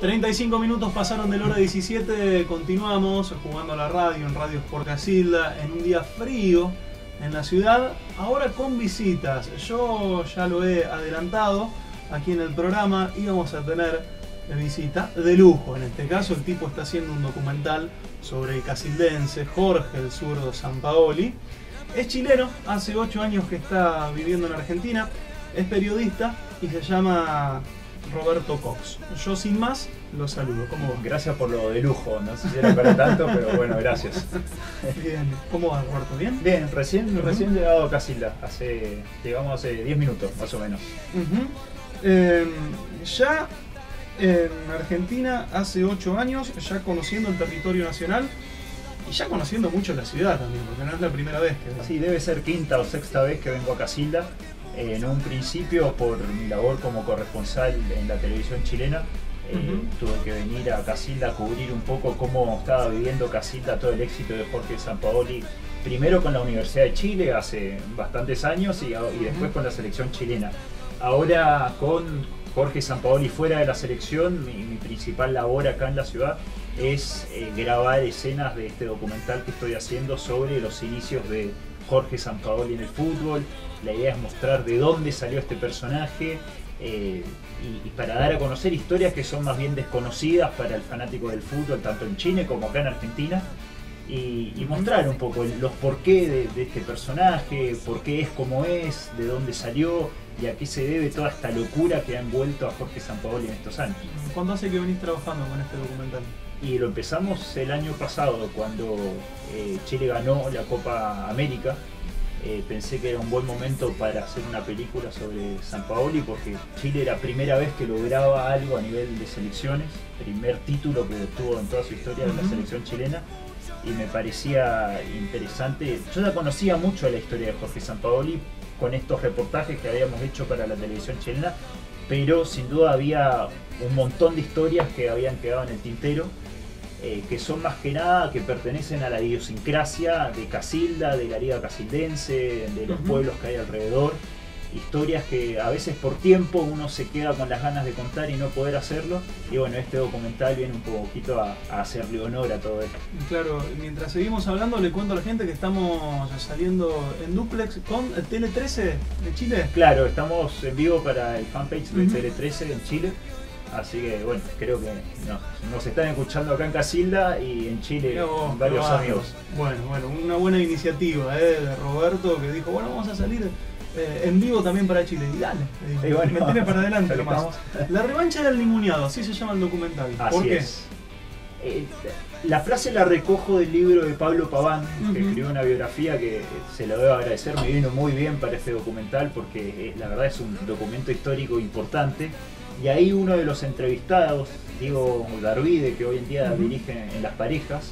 35 minutos pasaron de la hora 17, continuamos jugando a la radio en Radio Sport Casilda en un día frío en la ciudad, ahora con visitas. Yo ya lo he adelantado aquí en el programa, íbamos a tener visita de lujo. En este caso el tipo está haciendo un documental sobre el casildense Jorge el Zurdo Sampaoli. Es chileno, hace 8 años que está viviendo en Argentina, es periodista y se llama Roberto Cox. Yo sin más lo saludo. ¿Cómo va? Gracias por lo de lujo, no sé si era para tanto, pero bueno, gracias. Bien, ¿cómo va, Roberto? ¿Bien? Bien, recién llegado a Casilda, llegamos hace 10 minutos más o menos. Ya en Argentina hace 8 años, ya conociendo el territorio nacional y ya conociendo mucho la ciudad también, porque no es la primera vez que... Sí, debe ser quinta o sexta vez que vengo a Casilda. En un principio, por mi labor como corresponsal en la televisión chilena, tuve que venir a Casilda a cubrir un poco cómo estaba viviendo Casilda, todo el éxito de Jorge Sampaoli, primero con la Universidad de Chile hace bastantes años y después con la selección chilena. Ahora con Jorge Sampaoli fuera de la selección, mi principal labor acá en la ciudad es grabar escenas de este documental que estoy haciendo sobre los inicios de Jorge Sampaoli en el fútbol. La idea es mostrar de dónde salió este personaje y para dar a conocer historias que son más bien desconocidas para el fanático del fútbol, tanto en Chile como acá en Argentina, y mostrar un poco los porqué de este personaje, por qué es como es, de dónde salió y a qué se debe toda esta locura que ha envuelto a Jorge Sampaoli en estos años. ¿Cuándo hace que venís trabajando con este documental? Y lo empezamos el año pasado, cuando Chile ganó la Copa América. Pensé que era un buen momento para hacer una película sobre Sampaoli, porque Chile era la primera vez que lograba algo a nivel de selecciones, primer título que obtuvo en toda su historia de la selección chilena, y me parecía interesante. Yo ya conocía mucho de la historia de Jorge Sampaoli con estos reportajes que habíamos hecho para la televisión chilena, pero sin duda había un montón de historias que habían quedado en el tintero, que son más que nada que pertenecen a la idiosincrasia de Casilda, de la liga casildense, de los pueblos que hay alrededor. Historias que a veces por tiempo uno se queda con las ganas de contar y no poder hacerlo. Y bueno, este documental viene un poquito a hacerle honor a todo esto. Claro, mientras seguimos hablando le cuento a la gente que estamos saliendo en duplex con Tele 13 de Chile. Claro, estamos en vivo para el fanpage de Tele 13 en Chile. Así que bueno, creo que nos están escuchando acá en Casilda y en Chile varios amigos. Bueno, una buena iniciativa de Roberto, que dijo, bueno, vamos a salir en vivo también para Chile. Y dale, me tiene para adelante nomás. La revancha del ninguneado, así se llama el documental. ¿Por qué? La frase la recojo del libro de Pablo Paván, que escribió una biografía que se lo debo agradecer, me vino muy bien para este documental porque la verdad es un documento histórico importante. Y ahí uno de los entrevistados, Diego Darvide, que hoy en día dirige en Las Parejas,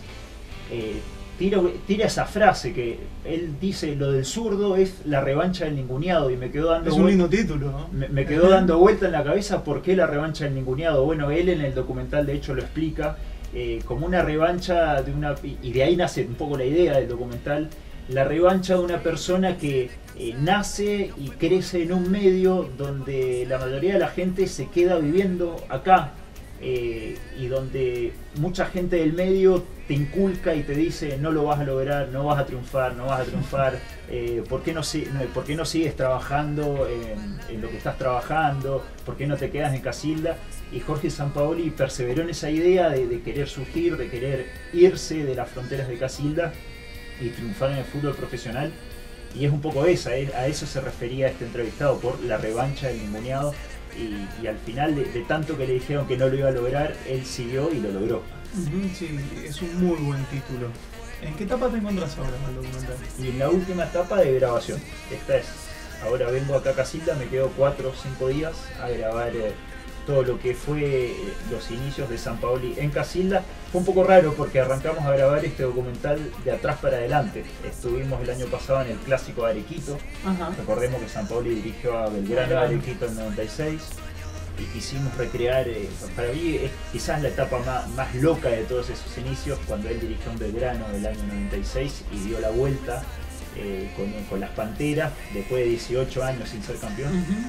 tira esa frase que él dice: lo del zurdo es la revancha del ninguneado, y me quedó dando vuelta. Es un lindo título, ¿no? Me quedó dando vuelta en la cabeza por qué la revancha del ninguneado. Bueno, él en el documental de hecho lo explica como una revancha de una... Y de ahí nace un poco la idea del documental, la revancha de una persona que nace y crece en un medio donde la mayoría de la gente se queda viviendo acá, y donde mucha gente del medio te inculca y te dice: no lo vas a lograr, no vas a triunfar, ¿por qué no sigues trabajando en lo que estás trabajando? ¿Por qué no te quedas en Casilda? Y Jorge Sampaoli perseveró en esa idea de querer surgir, de querer irse de las fronteras de Casilda y triunfar en el fútbol profesional. Y es un poco esa, a eso se refería este entrevistado, por la revancha del ninguneado. Y al final, de tanto que le dijeron que no lo iba a lograr, él siguió y lo logró. Sí, es un muy buen título. ¿En qué etapa te encuentras ahora con el documental? Y en la última etapa de grabación. Ahora vengo acá a Casilda, me quedo 4 o 5 días a grabar todo lo que fue los inicios de Sampaoli en Casilda. Fue un poco raro porque arrancamos a grabar este documental de atrás para adelante. Estuvimos el año pasado en el clásico de Arequito. Recordemos que Sampaoli dirigió a Belgrano de Arequito en 96 y quisimos recrear, para mí es quizás la etapa más loca de todos esos inicios, cuando él dirigió en Belgrano del año 96 y dio la vuelta con las Panteras después de 18 años sin ser campeón.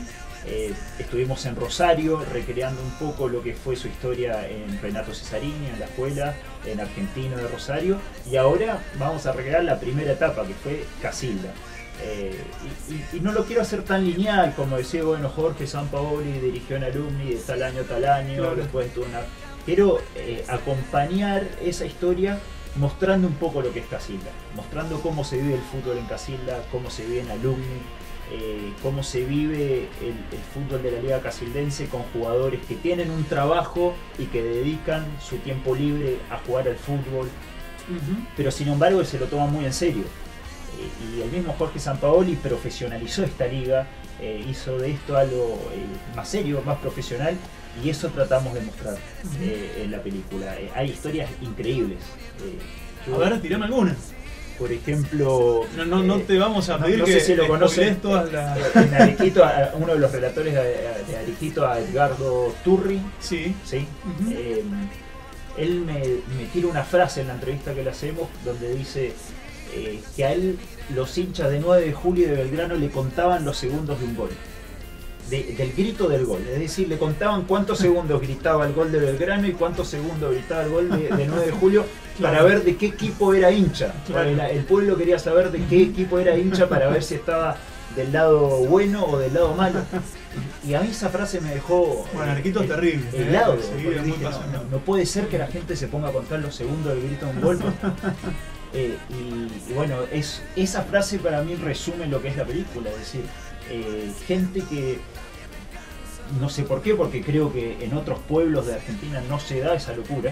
Estuvimos en Rosario recreando un poco lo que fue su historia en Renato Cesarini, en la escuela, en Argentino de Rosario, y ahora vamos a recrear la primera etapa que fue Casilda. Y no lo quiero hacer tan lineal como decía, bueno, Jorge Sampaoli dirigió en Alumni de tal año, claro. Después tuvo una... Quiero acompañar esa historia mostrando un poco lo que es Casilda, mostrando cómo se vive el fútbol en Casilda, cómo se vive en Alumni, cómo se vive el fútbol de la Liga Casildense con jugadores que tienen un trabajo y que dedican su tiempo libre a jugar al fútbol, pero sin embargo se lo toman muy en serio. Y el mismo Jorge Sampaoli profesionalizó esta liga, hizo de esto algo más serio, más profesional, y eso tratamos de mostrar en la película. Hay historias increíbles. A ver, tirame algunas. Por ejemplo... No te vamos a pedir no que sé si lo conocen. En Arequito, uno de los relatores de Arequito, a Edgardo Turri. Sí. ¿Sí? Él me tira una frase en la entrevista que le hacemos donde dice que a él los hinchas de 9 de julio de Belgrano le contaban los segundos de un gol. Del grito del gol, es decir, le contaban cuántos segundos gritaba el gol de Belgrano y cuántos segundos gritaba el gol de 9 de julio para ver de qué equipo era hincha. Claro. El pueblo quería saber de qué equipo era hincha para ver si estaba del lado bueno o del lado malo. Y a mí esa frase me dejó... Bueno, Arequito es terrible. Helado. Dije, no puede ser que la gente se ponga a contar los segundos del grito de un gol. Y bueno, esa frase para mí resume lo que es la película, es decir, gente que no sé por qué, porque creo que en otros pueblos de Argentina no se da esa locura.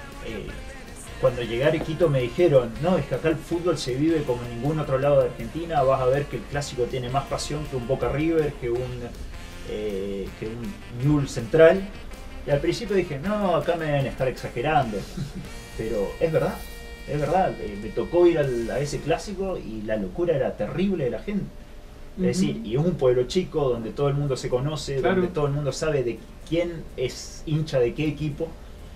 Cuando llegué a Arequito me dijeron, no, es que acá el fútbol se vive como en ningún otro lado de Argentina, vas a ver que el clásico tiene más pasión que un Boca River, que un Newell's Central. Y al principio dije, no, acá me deben estar exagerando, pero es verdad. Es verdad, me tocó ir a ese clásico y la locura era terrible de la gente. Es decir, y es un pueblo chico donde todo el mundo se conoce, claro, donde todo el mundo sabe de quién es hincha de qué equipo,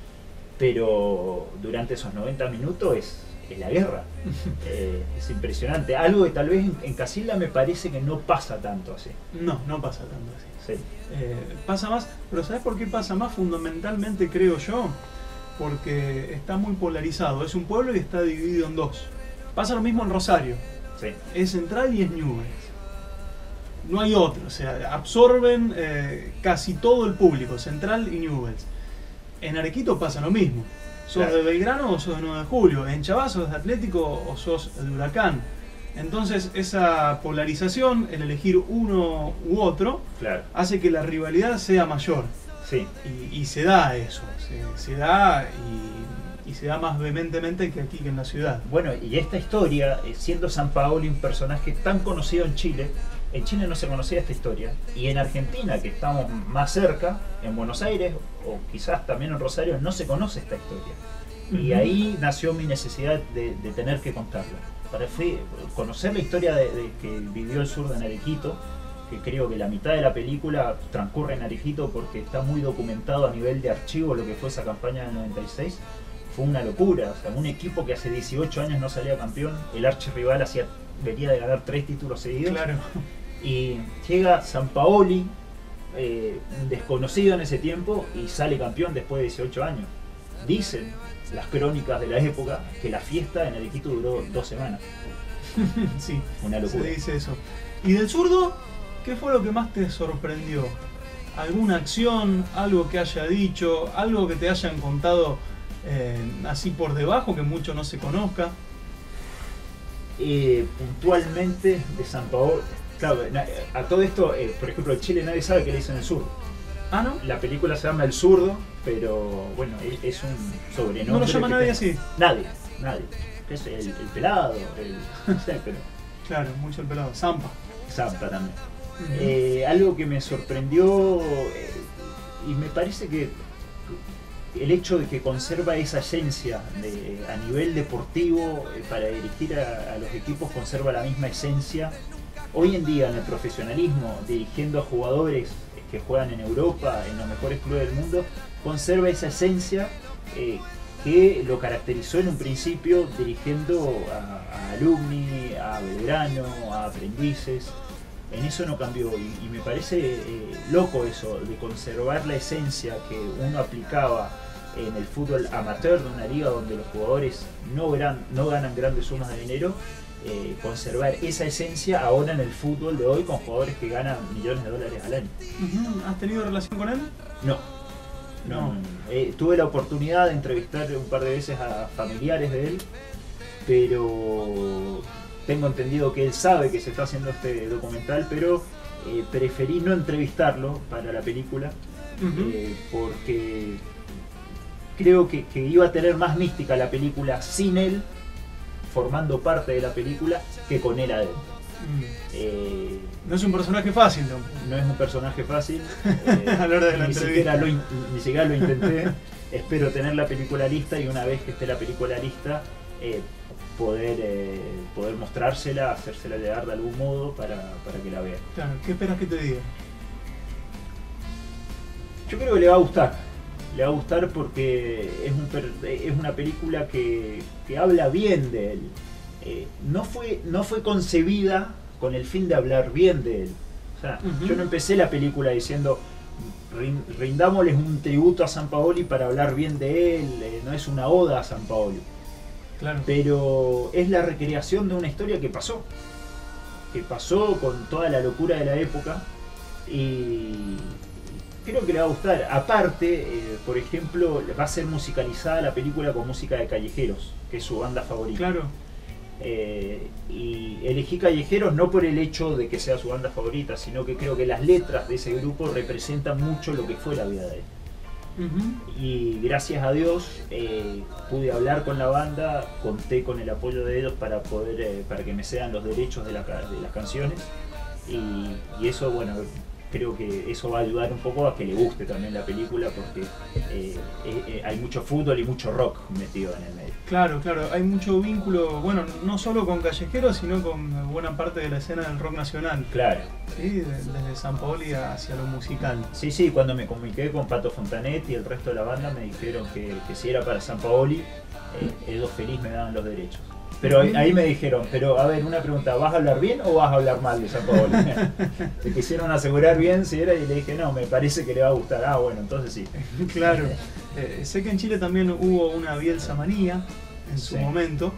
pero durante esos 90 minutos es la guerra. Es impresionante. Algo que tal vez en Casilda me parece que no pasa tanto así. No pasa tanto así. Sí. Pasa más, pero ¿sabes por qué pasa más? Fundamentalmente creo yo, porque está muy polarizado. Es un pueblo y está dividido en dos. Pasa lo mismo en Rosario. Sí. Es Central y es Newell's. No hay otro. O sea, absorben casi todo el público, Central y Newell's. En Arequito pasa lo mismo. ¿Sos de Belgrano o sos de 9 de julio? En Chabás sos de Atlético o sos de Huracán. Entonces esa polarización, el elegir uno u otro, claro, hace que la rivalidad sea mayor. Sí. Y se da eso, se da y se da más vehementemente que aquí, que en la ciudad. Bueno, y esta historia, siendo Sampaoli un personaje tan conocido en Chile no se conocía esta historia, y en Argentina, que estamos más cerca, en Buenos Aires o quizás también en Rosario, no se conoce esta historia. Y ahí nació mi necesidad de tener que contarla. Para conocer la historia de que vivió el sur de Arequito, que creo que la mitad de la película transcurre en Arequito porque está muy documentado a nivel de archivo lo que fue esa campaña del 96. Fue una locura, o sea, un equipo que hace 18 años no salía campeón, el archirrival venía de ganar 3 títulos seguidos. Claro. Y llega Sampaoli, desconocido en ese tiempo, y sale campeón después de 18 años. Dicen las crónicas de la época que la fiesta en Arequito duró 2 semanas. Sí, una locura. Se dice eso. ¿Y del zurdo? ¿Qué fue lo que más te sorprendió? ¿Alguna acción? ¿Algo que haya dicho? ¿Algo que te hayan contado así por debajo, que mucho no se conozca? Puntualmente de Sampaoli, claro, a todo esto, por ejemplo, en Chile nadie sabe que le dicen el zurdo. Ah, ¿no? La película se llama El Zurdo, pero bueno, es un sobrenombre. ¿No lo llama nadie así? Nadie. Es el pelado, no sé, pero... Claro, mucho el pelado. Zampa también. Algo que me sorprendió, y me parece que el hecho de que conserva esa esencia a nivel deportivo, para dirigir a los equipos, conserva la misma esencia. Hoy en día en el profesionalismo, dirigiendo a jugadores que juegan en Europa, en los mejores clubes del mundo, conserva esa esencia que lo caracterizó en un principio dirigiendo a Alumni, a Belgrano, a Aprendices. En eso no cambió y me parece loco eso, de conservar la esencia que uno aplicaba en el fútbol amateur de una liga donde los jugadores no ganan grandes sumas de dinero, conservar esa esencia ahora en el fútbol de hoy con jugadores que ganan millones de dólares al año. ¿Has tenido relación con él? No. Tuve la oportunidad de entrevistar un par de veces a familiares de él, pero tengo entendido que él sabe que se está haciendo este documental, pero preferí no entrevistarlo para la película, porque creo que iba a tener más mística la película sin él formando parte de la película que con él adentro. No es un personaje fácil, ¿no? No es un personaje fácil. A la hora de la entrevista. Ni siquiera lo intenté. Espero tener la película lista y una vez que esté la película lista poder mostrársela, hacérsela llegar de algún modo para que la vean. Claro, ¿qué esperas que te diga? Yo creo que le va a gustar. Le va a gustar porque es una película que habla bien de él. No fue concebida con el fin de hablar bien de él. O sea, yo no empecé la película diciendo rindámosles un tributo a Sampaoli para hablar bien de él, no es una oda a Sampaoli. Claro. Pero es la recreación de una historia que pasó con toda la locura de la época y creo que le va a gustar. Aparte, por ejemplo, va a ser musicalizada la película con música de Callejeros, que es su banda favorita. Claro. Y elegí Callejeros no por el hecho de que sea su banda favorita, sino que creo que las letras de ese grupo representan mucho lo que fue la vida de él. Y gracias a Dios pude hablar con la banda, conté con el apoyo de ellos para que me cedan los derechos de las canciones y eso, bueno, creo que eso va a ayudar un poco a que le guste también la película porque hay mucho fútbol y mucho rock metido en el medio. Claro, hay mucho vínculo, bueno, no solo con Callejeros, sino con buena parte de la escena del rock nacional. Claro. Sí, desde Sampaoli hacia lo musical. Sí, cuando me comuniqué con Pato Fontanet y el resto de la banda me dijeron que si era para Sampaoli, ellos feliz me daban los derechos. Pero ahí me dijeron, pero a ver, una pregunta, ¿vas a hablar bien o vas a hablar mal de Sampaoli? Se quisieron asegurar bien si era y le dije, no, me parece que le va a gustar. Ah, bueno, entonces sí. Claro. Sé que en Chile también hubo una Bielsa manía en su momento.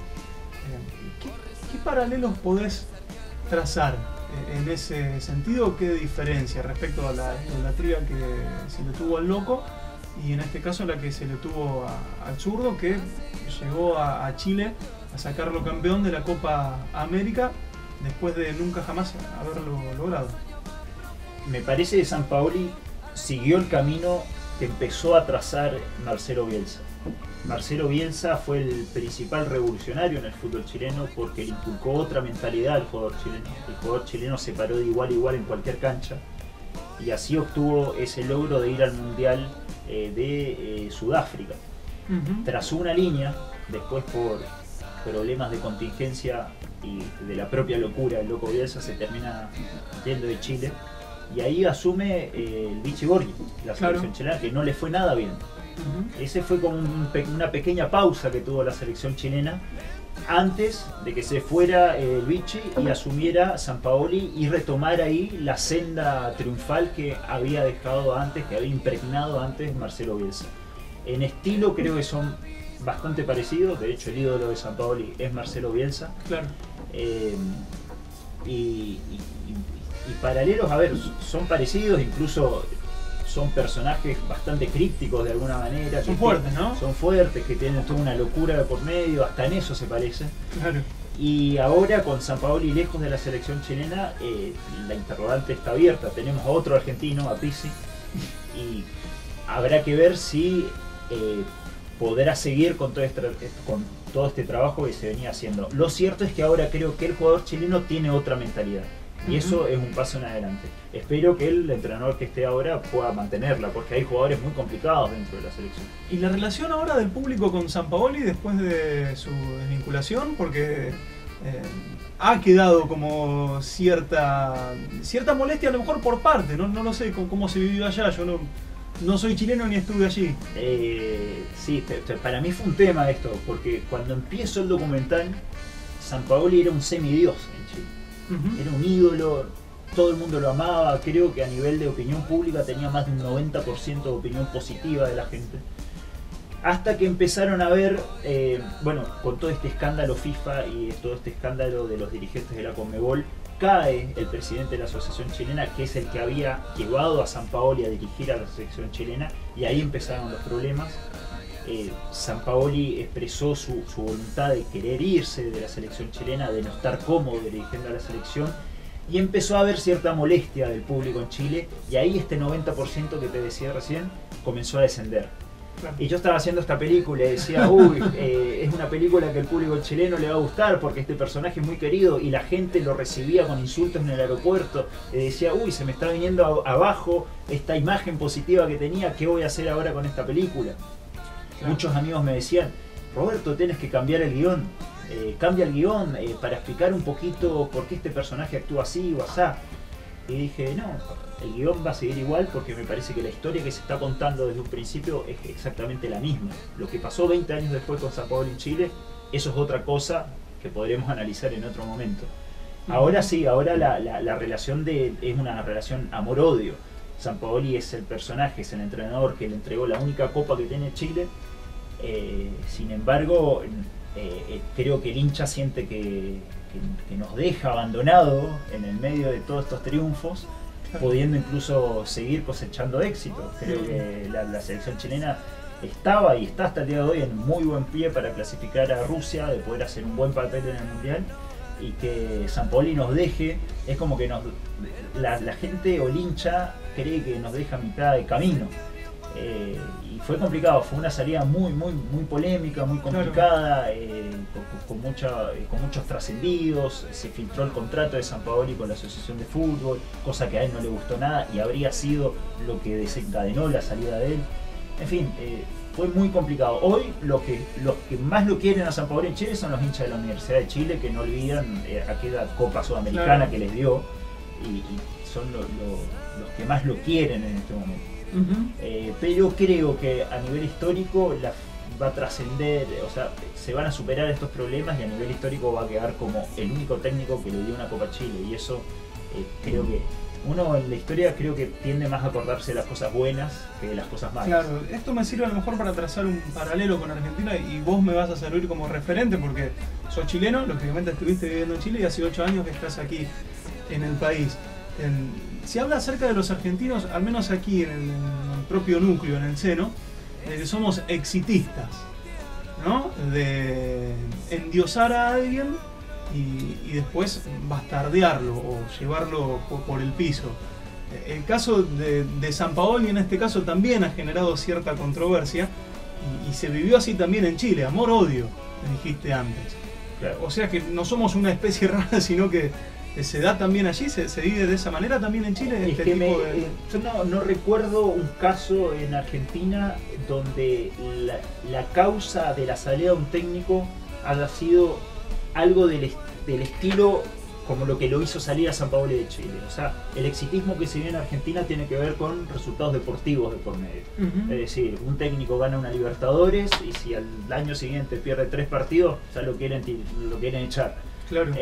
¿Qué paralelos podés trazar en ese sentido? ¿Qué diferencia respecto a la idolatría que se le tuvo al loco y en este caso la que se le tuvo al zurdo, que llegó a Chile a sacarlo campeón de la Copa América después de nunca jamás haberlo logrado? Me parece que Sampaoli siguió el camino que empezó a trazar Marcelo Bielsa. Marcelo Bielsa fue el principal revolucionario en el fútbol chileno porque le inculcó otra mentalidad al jugador chileno. El jugador chileno se paró de igual a igual en cualquier cancha y así obtuvo ese logro de ir al Mundial de Sudáfrica. Trazó una línea, después por problemas de contingencia y de la propia locura del loco Bielsa se termina yendo de Chile y ahí asume el Vichy Borghi, la selección chilena, que no le fue nada bien. Ese fue como una pequeña pausa que tuvo la selección chilena antes de que se fuera el Vichy y asumiera Sampaoli y retomara ahí la senda triunfal que había dejado antes, que había impregnado antes Marcelo Bielsa. En estilo creo que son bastante parecidos, de hecho el ídolo de Sampaoli es Marcelo Bielsa. Claro. Y paralelos, a ver, son parecidos, incluso son personajes bastante crípticos de alguna manera. Son fuertes, ¿no? Son fuertes, que tienen toda una locura de por medio, hasta en eso se parecen. Claro. Y ahora con Sampaoli lejos de la selección chilena, la interrogante está abierta. Tenemos a otro argentino, a Pizzi, y habrá que ver si podrá seguir con todo este trabajo que se venía haciendo. Lo cierto es que ahora creo que el jugador chileno tiene otra mentalidad. Y eso es un paso en adelante. Espero que el entrenador que esté ahora pueda mantenerla, porque hay jugadores muy complicados dentro de la selección. ¿Y la relación ahora del público con Sampaoli después de su desvinculación? Porque ha quedado como cierta molestia, a lo mejor por parte, no lo sé cómo se vivió allá, yo no soy chileno ni estuve allí. Sí, para mí fue un tema esto, porque cuando empiezo el documental, Sampaoli era un semidios en Chile. Era un ídolo, todo el mundo lo amaba, creo que a nivel de opinión pública tenía más de un 90% de opinión positiva de la gente. Hasta que empezaron a ver, bueno, con todo este escándalo FIFA y todo este escándalo de los dirigentes de la Conmebol, cae el presidente de la Asociación Chilena, que es el que había llevado a Sampaoli a dirigir a la selección chilena, y ahí empezaron los problemas. Sampaoli expresó su voluntad de querer irse de la selección chilena, de no estar cómodo dirigiendo a la selección, y empezó a haber cierta molestia del público en Chile, y ahí este 90% que te decía recién comenzó a descender. Y yo estaba haciendo esta película y decía, uy, es una película que el público chileno le va a gustar porque este personaje es muy querido, y la gente lo recibía con insultos en el aeropuerto, y decía, uy, se me está viniendo abajo esta imagen positiva que tenía, ¿qué voy a hacer ahora con esta película? Claro. Muchos amigos me decían, Roberto, tienes que cambiar el guión, cambia el guión para explicar un poquito por qué este personaje actúa así o asá. Y dije, no, el guión va a seguir igual porque me parece que la historia que se está contando desde un principio es exactamente la misma. Lo que pasó 20 años después con Sampaoli en Chile, eso es otra cosa que podremos analizar en otro momento. Ahora sí, ahora la relación es una relación amor-odio. Sampaoli es el personaje, es el entrenador que le entregó la única copa que tiene Chile. Sin embargo, creo que el hincha siente que nos deja abandonado en el medio de todos estos triunfos, pudiendo incluso seguir cosechando éxito. Creo que la selección chilena estaba y está hasta el día de hoy en muy buen pie para clasificar a Rusia, de poder hacer un buen papel en el Mundial, y que Sampaoli nos deje, es como que la gente o el hincha cree que nos deja a mitad de camino. Y fue complicado, fue una salida muy polémica, muy complicada, con muchos trascendidos. Se filtró el contrato de Sampaoli con la Asociación de Fútbol, cosa que a él no le gustó nada y habría sido lo que desencadenó la salida de él. En fin, fue muy complicado. Hoy los que más lo quieren a Sampaoli en Chile son los hinchas de la Universidad de Chile, que no olvidan aquella Copa Sudamericana que les dio, y son los que más lo quieren en este momento. Pero creo que a nivel histórico va a trascender, o sea, se van a superar estos problemas, y a nivel histórico va a quedar como el único técnico que le dio una Copa a Chile, y eso creo que uno en la historia creo que tiende más a acordarse de las cosas buenas que de las cosas malas. Claro, esto me sirve a lo mejor para trazar un paralelo con Argentina, y vos me vas a servir como referente porque sos chileno, lógicamente estuviste viviendo en Chile y hace 8 años que estás aquí en el país. Se habla acerca de los argentinos, al menos aquí en el propio núcleo, en el seno, de que somos exitistas, ¿no? De endiosar a alguien y después bastardearlo o llevarlo por el piso. El caso de Sampaoli en este caso también ha generado cierta controversia, y se vivió así también en Chile, amor-odio, me dijiste antes. Claro. O sea que no somos una especie rara, sino que se da también allí, se vive de esa manera también en Chile. Yo no recuerdo un caso en Argentina donde la causa de la salida de un técnico haya sido algo del estilo como lo que lo hizo salir a Sampaoli de Chile. O sea, el exitismo que se vive en Argentina tiene que ver con resultados deportivos de por medio. Es decir, un técnico gana una Libertadores y si al año siguiente pierde 3 partidos, ya lo quieren echar. Claro.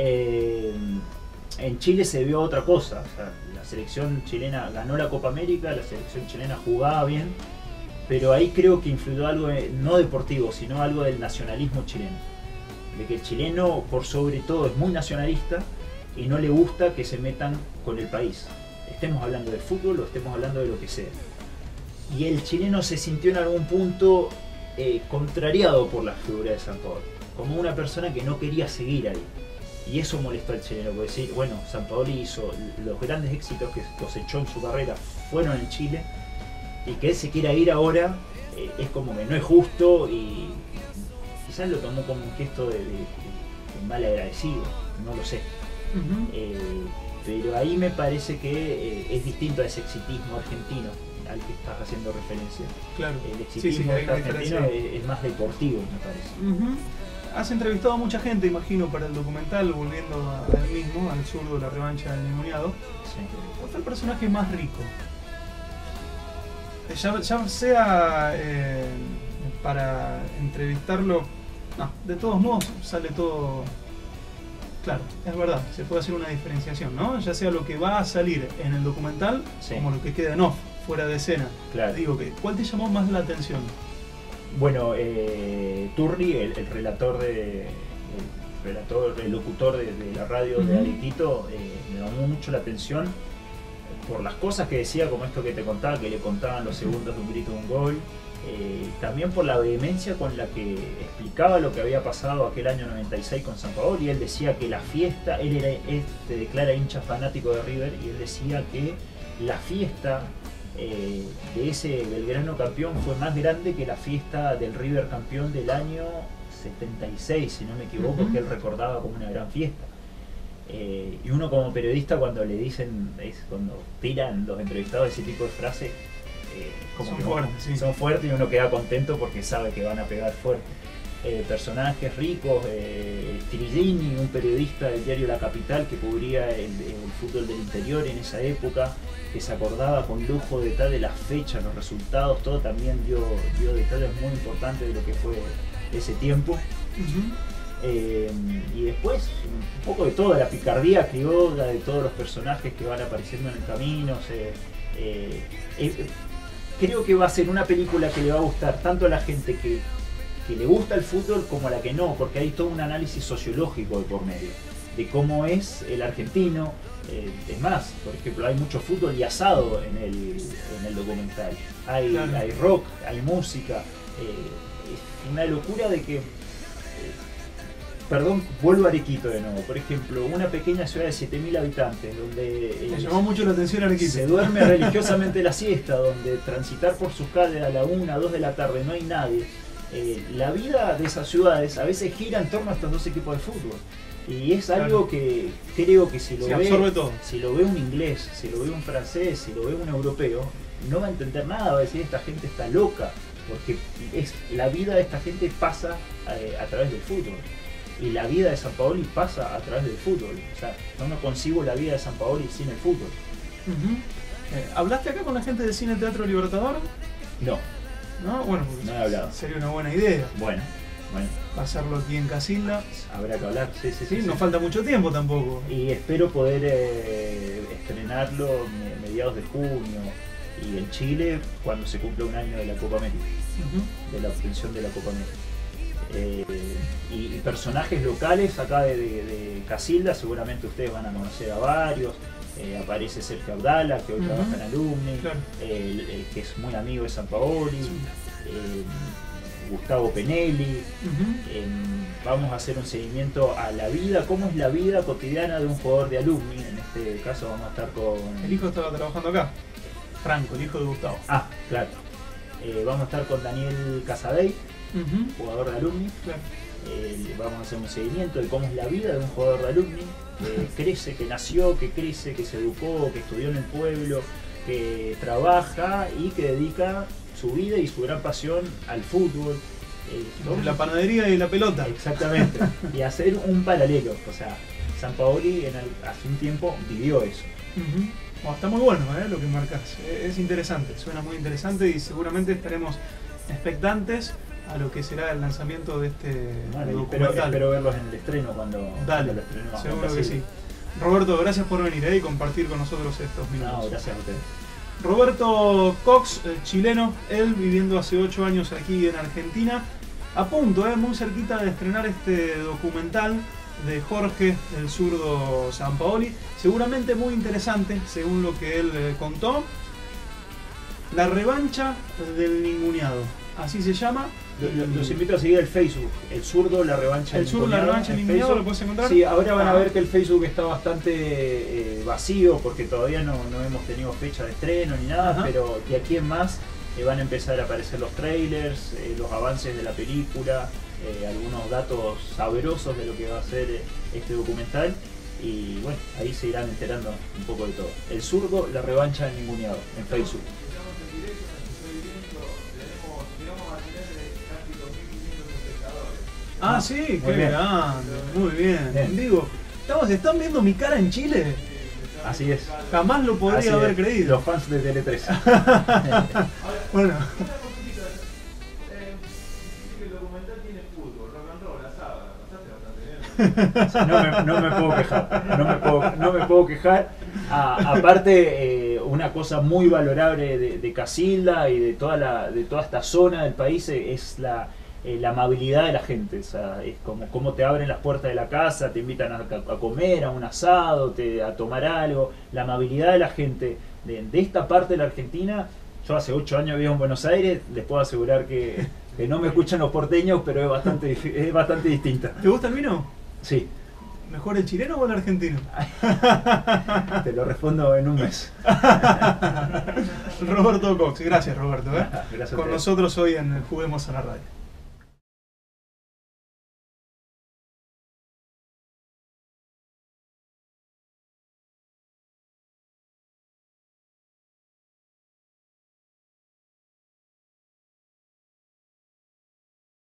En Chile se vio otra cosa. O sea, la selección chilena ganó la Copa América, la selección chilena jugaba bien, pero ahí creo que influyó algo no deportivo, sino algo del nacionalismo chileno. De que el chileno, por sobre todo, es muy nacionalista y no le gusta que se metan con el país. Estemos hablando de fútbol o estemos hablando de lo que sea. Y el chileno se sintió en algún punto contrariado por la figura de Sampaoli, como una persona que no quería seguir ahí. Y eso molestó al chileno, porque decir, bueno, Sampaoli hizo los grandes éxitos que cosechó en su carrera fueron en Chile, y que él se quiera ir ahora es como que no es justo, y quizás lo tomó como un gesto de mal agradecido, no lo sé. Pero ahí me parece que es distinto a ese exitismo argentino al que estás haciendo referencia. Claro. El exitismo argentino es más deportivo, me parece. Has entrevistado a mucha gente, imagino, para el documental, volviendo al mismo, al zurdo, la revancha del ninguneado. Sí. ¿Cuál fue el personaje más rico? Ya sea para entrevistarlo, no, de todos modos sale todo Claro, es verdad, se puede hacer una diferenciación, ¿no? Ya sea lo que va a salir en el documental, Sí. como lo que queda en off, fuera de escena. Claro. Digo, ¿cuál te llamó más la atención? Bueno, Turri, el relator el locutor de la radio de Arequito, me llamó mucho la atención por las cosas que decía, como esto que te contaba, que le contaban los segundos de un grito de un gol. También por la vehemencia con la que explicaba lo que había pasado aquel año 96 con Sampaoli. Él decía que la fiesta, se declara hincha fanático de River, y él decía que la fiesta de ese Belgrano campeón fue más grande que la fiesta del River campeón del año 76, si no me equivoco, que él recordaba como una gran fiesta. Y uno como periodista, cuando le dicen, cuando tiran los entrevistados ese tipo de frases, como son fuertes, sí. Son fuertes, y uno queda contento porque sabe que van a pegar fuerte. Personajes ricos, Trillini, un periodista del diario La Capital que cubría el fútbol del interior en esa época, que se acordaba con lujo de detalle las fechas, los resultados, todo, también dio detalles muy importantes de lo que fue ese tiempo. Y después un poco de toda la picardía criolla de todos los personajes que van apareciendo en el camino. Creo que va a ser una película que le va a gustar tanto a la gente que le gusta el fútbol como a la que no, porque hay todo un análisis sociológico de por medio, de cómo es el argentino. Es más, por ejemplo, hay mucho fútbol y asado en el documental. Hay rock, hay música. Es una locura de que... Perdón, vuelvo a Arequito de nuevo. Por ejemplo, una pequeña ciudad de 7.000 habitantes, donde Me llamó mucho la atención Arequito. se duerme religiosamente la siesta, donde transitar por sus calles a la 1, 2 de la tarde no hay nadie. La vida de esas ciudades a veces gira en torno a estos dos equipos de fútbol. Y es algo que creo que si lo ve un inglés, si lo ve un francés, si lo ve un europeo, no va a entender nada, va a decir, esta gente está loca, porque la vida de esta gente pasa a través del fútbol. Y la vida de Sampaoli pasa a través del fútbol. O sea, no me concibo la vida de Sampaoli sin el fútbol. ¿Hablaste acá con la gente del Cine Teatro Libertador? No. ¿No? Bueno, no he hablado. Sería una buena idea. Bueno. Pasarlo aquí en Casilda. Habrá que hablar, sí. No falta mucho tiempo tampoco. Y espero poder estrenarlo mediados de junio. Y en Chile, cuando se cumpla un año de la Copa América. De la obtención de la Copa América. Y personajes locales acá de Casilda, seguramente ustedes van a conocer a varios. Aparece Sergio Abdala, que hoy trabaja en Alumni, que es muy amigo de Sampaoli, Gustavo Penelli. Vamos a hacer un seguimiento a la vida, cómo es la vida cotidiana de un jugador de Alumni. En este caso vamos a estar con... El hijo estaba trabajando acá, Franco, el hijo de Gustavo. Ah, claro. Vamos a estar con Daniel Casadei, jugador de Alumni. Vamos a hacer un seguimiento de cómo es la vida de un jugador de Alumni, que crece, que nació, que crece, que se educó, que estudió en el pueblo, que trabaja y que dedica su vida y su gran pasión al fútbol. La panadería y la pelota. Exactamente. Y hacer un paralelo. O sea, Sampaoli hace un tiempo vivió eso. Está muy bueno lo que marcas. Es interesante, suena muy interesante y seguramente estaremos expectantes a lo que será el lanzamiento de este documental. Espero verlos en el estreno cuando lo estrenemos. Seguro que sí. Roberto, gracias por venir y compartir con nosotros estos minutos. No, gracias a ustedes. Roberto Cox, chileno, él viviendo hace 8 años aquí en Argentina, a punto, muy cerquita de estrenar este documental de Jorge, el zurdo Sampaoli, seguramente muy interesante, según lo que él contó. La revancha del ninguneado, así se llama. Los invito a seguir el Facebook, el zurdo, la revancha del ninguneado, ¿lo puedes encontrar? Sí, ahora van a ver que el Facebook está bastante vacío porque todavía no hemos tenido fecha de estreno ni nada, pero de aquí en más van a empezar a aparecer los trailers, los avances de la película, algunos datos sabrosos de lo que va a ser este documental. Y bueno, ahí se irán enterando un poco de todo. El zurdo, la revancha del ninguneado, en Facebook. Ah, sí, qué grande, muy bien. Digo, ¿están viendo mi cara en Chile? Así es. Jamás lo podría haber creído. Los fans de Tele3. Bueno. el documental tiene fútbol, rock and roll, asado, la pasaste bastante bien. No me puedo quejar, no me puedo quejar. Aparte, una cosa muy valorable de Casilda y de toda esta zona del país es la amabilidad de la gente. O sea, es como te abren las puertas de la casa, te invitan a comer, a un asado, a tomar algo. La amabilidad de la gente de esta parte de la Argentina. Yo hace 8 años vivo en Buenos Aires, les puedo asegurar que no me escuchan los porteños, pero es bastante distinta. ¿Te gusta el vino? Sí. ¿Mejor el chileno o el argentino? Te lo respondo en un mes. Roberto Cox, gracias Roberto. Gracias a Con ustedes. nosotros hoy en Juguemos a la Radio.